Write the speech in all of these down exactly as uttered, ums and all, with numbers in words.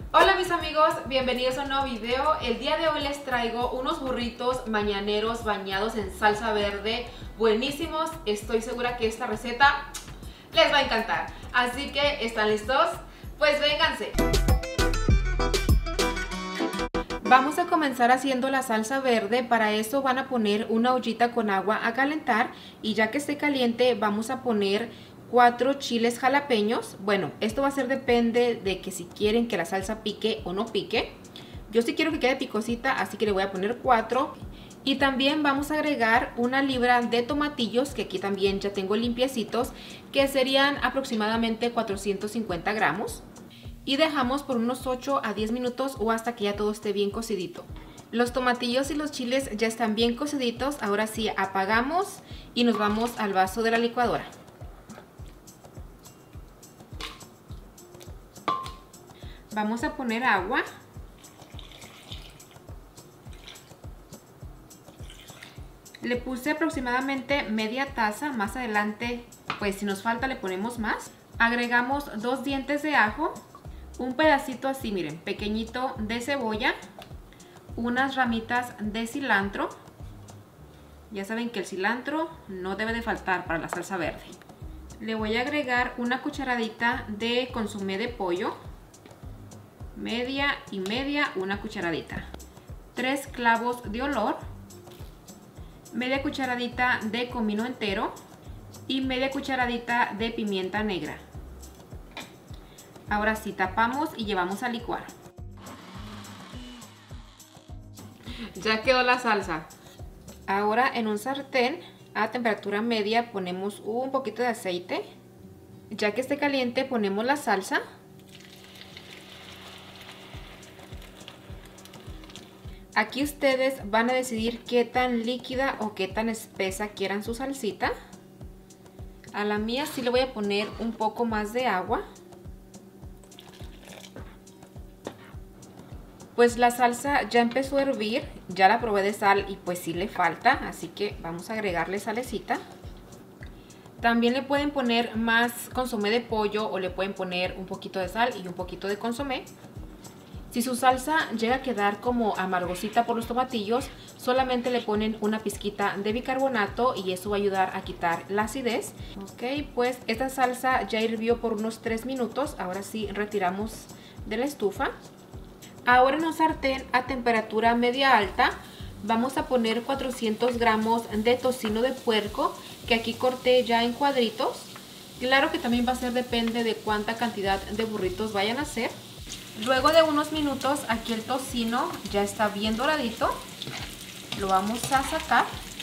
Hola mis amigos, bienvenidos a un nuevo video. El día de hoy les traigo unos burritos mañaneros bañados en salsa verde, buenísimos. Estoy segura que esta receta les va a encantar. Así que, ¿están listos? Pues vénganse. Vamos a comenzar haciendo la salsa verde. Para eso van a poner una ollita con agua a calentar y ya que esté caliente vamos a poner cuatro chiles jalapeños. Bueno, esto va a ser depende de que si quieren que la salsa pique o no pique. Yo sí quiero que quede picosita, así que le voy a poner cuatro. Y también vamos a agregar una libra de tomatillos, que aquí también ya tengo limpiecitos, que serían aproximadamente cuatrocientos cincuenta gramos. Y dejamos por unos ocho a diez minutos o hasta que ya todo esté bien cocidito. Los tomatillos y los chiles ya están bien cociditos. Ahora sí, apagamos y nos vamos al vaso de la licuadora. Vamos a poner agua. Le puse aproximadamente media taza. Más adelante, pues si nos falta le ponemos más. Agregamos dos dientes de ajo. Un pedacito así, miren, pequeñito de cebolla, unas ramitas de cilantro. Ya saben que el cilantro no debe de faltar para la salsa verde. Le voy a agregar una cucharadita de consomé de pollo, media y media, una cucharadita. Tres clavos de olor, media cucharadita de comino entero y media cucharadita de pimienta negra. Ahora sí, tapamos y llevamos a licuar. Ya quedó la salsa. Ahora en un sartén a temperatura media ponemos un poquito de aceite. Ya que esté caliente ponemos la salsa. Aquí ustedes van a decidir qué tan líquida o qué tan espesa quieran su salsita. A la mía sí le voy a poner un poco más de agua. Pues la salsa ya empezó a hervir, ya la probé de sal y pues sí le falta, así que vamos a agregarle salecita. También le pueden poner más consomé de pollo o le pueden poner un poquito de sal y un poquito de consomé. Si su salsa llega a quedar como amargosita por los tomatillos, solamente le ponen una pizquita de bicarbonato y eso va a ayudar a quitar la acidez. Ok, pues esta salsa ya hirvió por unos tres minutos, ahora sí retiramos de la estufa. Ahora en un sartén a temperatura media alta vamos a poner cuatrocientos gramos de tocino de puerco que aquí corté ya en cuadritos. Claro que también va a ser depende de cuánta cantidad de burritos vayan a hacer. Luego de unos minutos aquí el tocino ya está bien doradito. Lo vamos a sacar.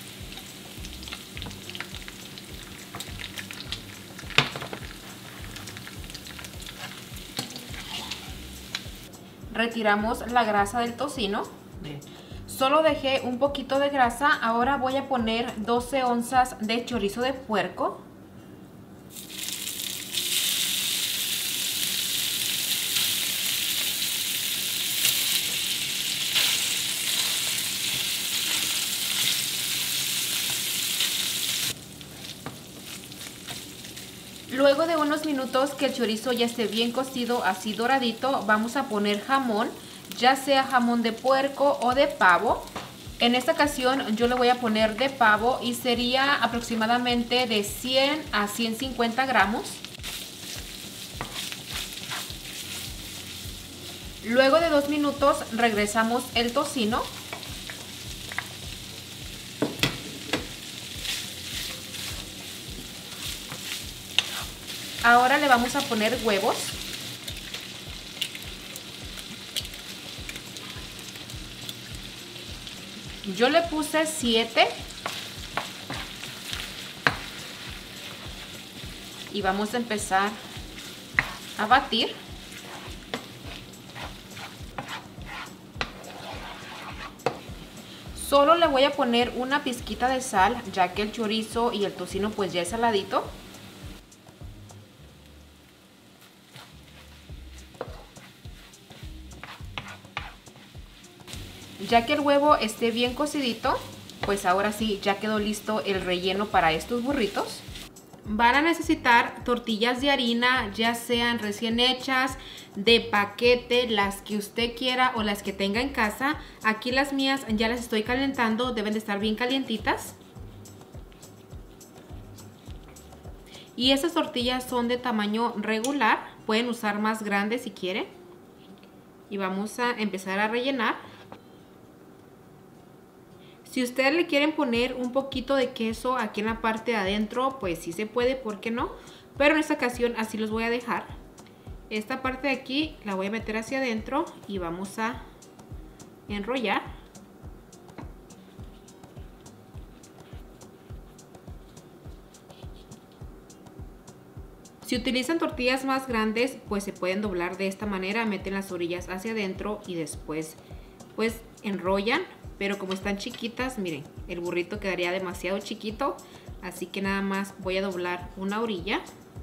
Retiramos la grasa del tocino. Solo dejé un poquito de grasa. Ahora voy a poner doce onzas de chorizo de puerco. Luego de unos minutos que el chorizo ya esté bien cocido, así doradito, vamos a poner jamón, ya sea jamón de puerco o de pavo. En esta ocasión yo le voy a poner de pavo y sería aproximadamente de cien a ciento cincuenta gramos. Luego de dos minutos regresamos el tocino. Ahora le vamos a poner huevos. Yo le puse siete. Y vamos a empezar a batir. Solo le voy a poner una pizquita de sal, ya que el chorizo y el tocino pues ya es saladito. Ya que el huevo esté bien cocidito, pues ahora sí ya quedó listo el relleno para estos burritos. Van a necesitar tortillas de harina, ya sean recién hechas, de paquete, las que usted quiera o las que tenga en casa. Aquí las mías ya las estoy calentando, deben de estar bien calientitas. Y estas tortillas son de tamaño regular, pueden usar más grandes si quieren. Y vamos a empezar a rellenar. Si ustedes le quieren poner un poquito de queso aquí en la parte de adentro, pues sí se puede, ¿por qué no? Pero en esta ocasión así los voy a dejar. Esta parte de aquí la voy a meter hacia adentro y vamos a enrollar. Si utilizan tortillas más grandes, pues se pueden doblar de esta manera, meten las orillas hacia adentro y después pues enrollan. Pero como están chiquitas, miren, el burrito quedaría demasiado chiquito, así que nada más voy a doblar una orilla.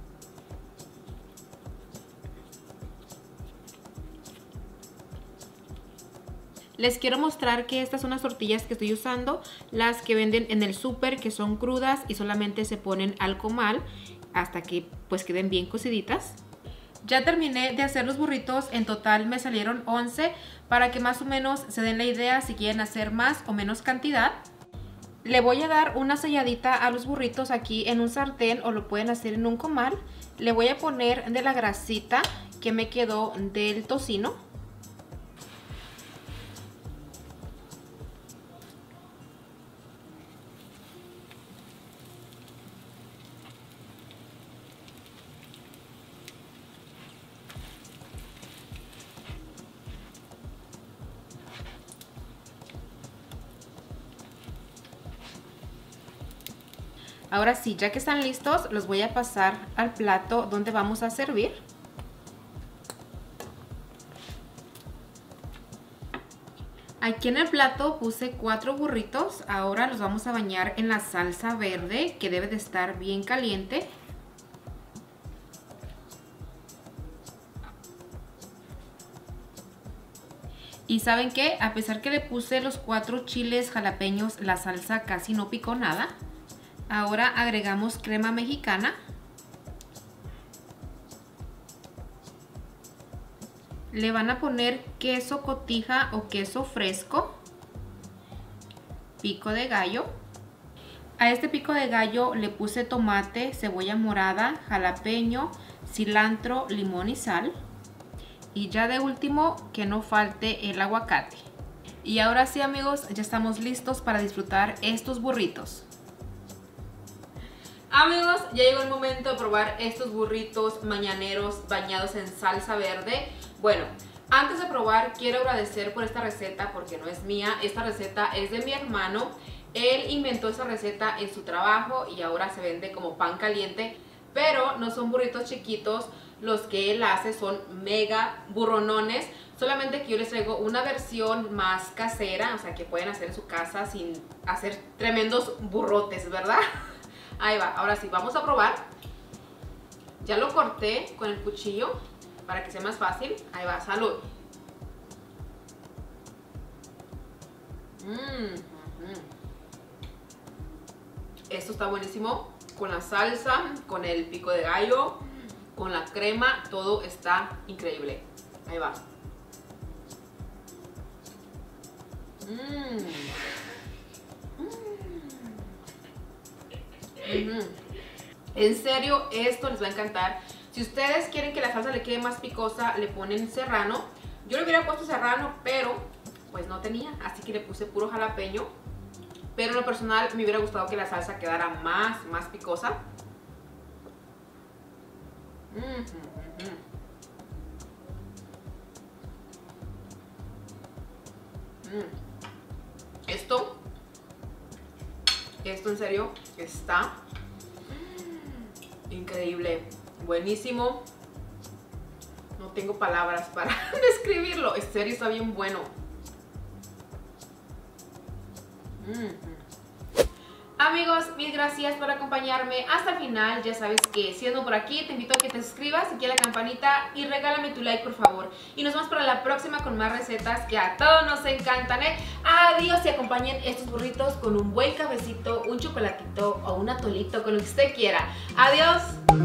Les quiero mostrar que estas son las tortillas que estoy usando, las que venden en el súper, que son crudas y solamente se ponen al comal hasta que pues queden bien cociditas. Ya terminé de hacer los burritos, en total me salieron once, para que más o menos se den la idea si quieren hacer más o menos cantidad. Le voy a dar una selladita a los burritos aquí en un sartén o lo pueden hacer en un comal. Le voy a poner de la grasita que me quedó del tocino. Ahora sí, ya que están listos, los voy a pasar al plato donde vamos a servir. Aquí en el plato puse cuatro burritos. Ahora los vamos a bañar en la salsa verde, que debe de estar bien caliente. Y ¿saben qué? A pesar que le puse los cuatro chiles jalapeños, la salsa casi no picó nada. Ahora agregamos crema mexicana. Le van a poner queso cotija o queso fresco. Pico de gallo. A este pico de gallo le puse tomate, cebolla morada, jalapeño, cilantro, limón y sal. Y ya de último, que no falte el aguacate. Y ahora sí, amigos, ya estamos listos para disfrutar estos burritos. Amigos, ya llegó el momento de probar estos burritos mañaneros bañados en salsa verde. Bueno, antes de probar quiero agradecer por esta receta porque no es mía. Esta receta es de mi hermano. Él inventó esta receta en su trabajo y ahora se vende como pan caliente. Pero no son burritos chiquitos, los que él hace son mega burronones. Solamente que yo les traigo una versión más casera, o sea que pueden hacer en su casa sin hacer tremendos burrotes, ¿verdad? Ahí va, ahora sí, vamos a probar. Ya lo corté con el cuchillo para que sea más fácil. Ahí va, salud. Mm, mm. Esto está buenísimo. Con la salsa, con el pico de gallo, con la crema, todo está increíble. Ahí va. Mm. Mm. En serio, esto les va a encantar. Si ustedes quieren que la salsa le quede más picosa, le ponen serrano. Yo le hubiera puesto serrano, pero pues no tenía, así que le puse puro jalapeño. Pero en lo personal me hubiera gustado que la salsa quedara más, más picosa. Mm, mm, mm. Mm. Esto, esto en serio está increíble, buenísimo. No tengo palabras para describirlo, en serio está bien bueno. Mm. Amigos, mil gracias por acompañarme hasta el final. Ya sabes que siendo por aquí te invito a que te suscribas, aquí a la campanita y regálame tu like por favor. Y nos vemos para la próxima con más recetas que a todos nos encantan, ¿eh? Adiós, y acompañen estos burritos con un buen cafecito, un chocolatito o un atolito, con lo que usted quiera. Adiós.